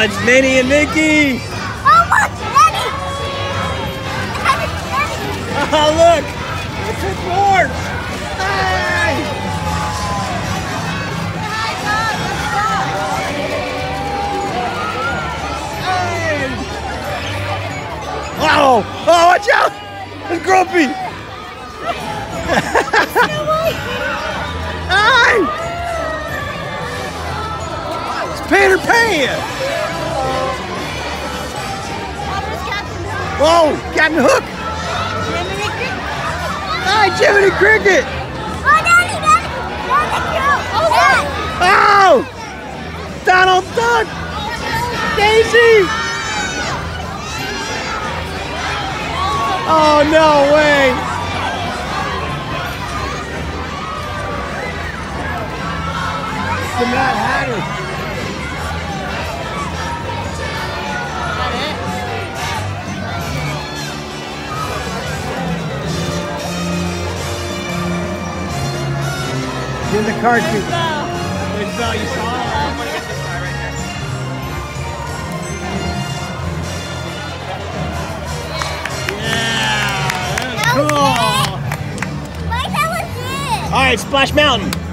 Oh, it's Minnie and Mickey. Oh, look, Minnie. Oh, look. It's a horse. Hey. Oh, watch out! It's Grumpy! Hey! It's Peter Pan! Whoa, Captain Hook! Hey, Jiminy Cricket! Oh! Donald Duck! Daisy! Oh, no way! The Mad Hatter. In the cartoon. Where's Belle? You saw it? I'm gonna get this guy right here. Yeah, that was cool. That was it. All right, Splash Mountain.